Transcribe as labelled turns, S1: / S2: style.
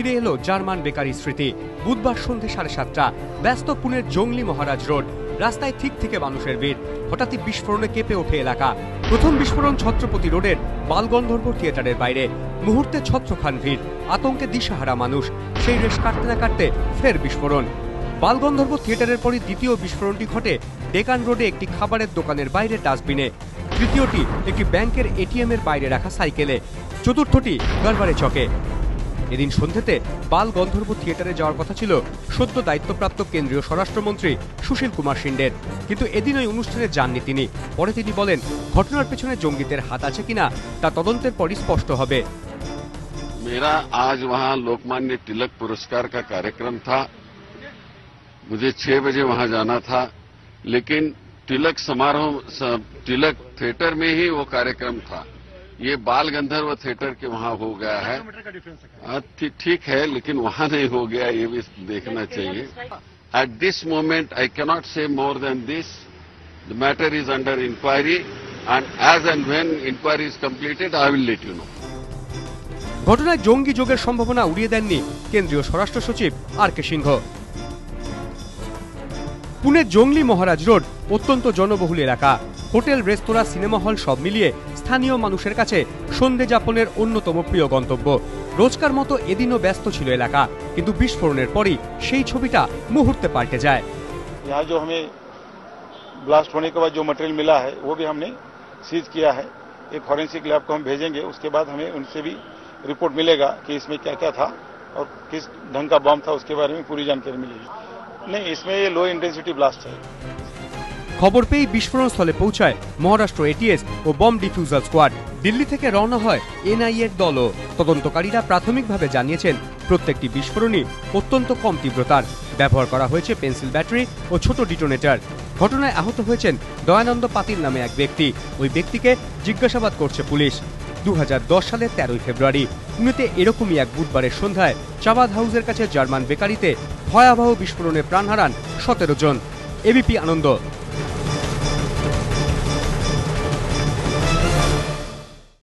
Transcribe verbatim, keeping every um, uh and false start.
S1: ফিরে এলো German bakery স্মৃতি। বুধবার সন্ধ্যে সাড়ে সাতটা, ব্যস্ত পুনের জংলি মহারাজ রোড। রাস্তায় ঠিক থেকে মানুষের ভিড়। হঠাৎই বিস্ফোরণে কেঁপে ওঠে এলাকা। প্রথম বিস্ফোরণ ছত্রপতি রোডের বালগন্ধর্ব থিয়েটারের বাইরে। মুহূর্তে ছত্রখান ভিড়, আতঙ্কে দিশাহারা মানুষ। সেই রেশ কাটতে না কাটতে ফের বিস্ফোরণ। বালগন্ধর্ব থিয়েটারের পরই দ্বিতীয় বিস্ফোরণটি ঘটে ডেকান রোডে একটি খাবারের দোকানের বাইরে ডাস্টবিনে। তৃতীয়টি একটি ব্যাংকের এটিএম এর বাইরে রাখা সাইকেলে। চতুর্থটি গড়বাড়ে চকে। এদিন সন্ধ্যেতে বাল গন্ধর্ব থিয়েটারে যাওয়ার কথা ছিল সদ্য দায়িত্বপ্রাপ্ত কেন্দ্রীয় স্বরাষ্ট্রমন্ত্রী সুশীল কুমার সিন্ডের, কিন্তু এদিন ওই অনুষ্ঠানে যাননি তিনি। পরে তিনি বলেন, ঘটনার পেছনে জঙ্গিদের হাত আছে কিনা তা তদন্তের পরই স্পষ্ট হবে।
S2: मेरा आज वहां लोकमान्य तिलक पुरस्कार का कार्यक्रम था। मुझे छह बजे वहां जाना था, लेकिन तिलक समारोह तिलक थिएटर में ही वो कार्यक्रम था। ये बाल गंधर्व थिएटर के वहां हो गया है। ठीक है, लेकिन वहां नहीं हो गया, ये भी देखना चाहिए। At this moment I cannot say more than this. The matter is under inquiry and as and when inquiry is completed I will let you know.
S1: ঘটনায় জঙ্গি যোগের সম্ভাবনা উড়িয়ে দেননি কেন্দ্রীয় স্বরাষ্ট্র সচিব আর কে সিংহ। পুনের জংলি মহারাজ রোড অত্যন্ত জনবহুল এলাকা। হোটেল, রেস্তোরাঁ, সিনেমা হল সব মিলিয়ে স্থানীয় মানুষের কাছে সন্ধে যাপনের অন্যতম প্রিয় গন্তব্য। রোজকার মতো এদিনও ব্যস্ত ছিল এলাকা, কিন্তু বিস্ফোরণের পরই সেই ছবিটা মুহূর্তে পাল্টে যায়।
S3: यहाँ जो हमें ब्लास्ट होने के बाद जो मटेरियल मिला है वो भी हमने सीज किया है। एक फॉरेंसिक लैब को हम भेजेंगे, उसके बाद हमें उनसे भी रिपोर्ट मिलेगा कि इसमें क्या क्या था और किस ढंग का बम था, उसके बारे में पूरी जानकारी मिलेगी। नहीं, इसमें ये लो इंटेंसिटी ब्लास्ट है।
S1: খবর পেয়ে বিস্ফোরণ স্থলে পৌঁছায় মহারাষ্ট্র এটিএস ও বম ডিফিউজাল স্কোয়াড। দিল্লি থেকে রওনা হয় এনআইএর দলও। তদন্তকারীরা প্রাথমিকভাবে জানিয়েছেন প্রত্যেকটি বিস্ফোরণই অত্যন্ত কম তীব্রতার। ব্যবহার করা হয়েছে পেন্সিল ব্যাটারি ও ছোট ডিটোনেটর। ঘটনায় আহত হয়েছেন দয়ানন্দ পাতিল নামে এক ব্যক্তি। ওই ব্যক্তিকে জিজ্ঞাসাবাদ করছে পুলিশ। দু হাজার দশ সালের তেরোই ফেব্রুয়ারি পুনেতে এরকমই এক বুধবারের সন্ধ্যায় চাবাদ হাউসের কাছে জার্মান বেকারিতে ভয়াবহ বিস্ফোরণে প্রাণ হারান সতেরো জন। এবিপি আনন্দ।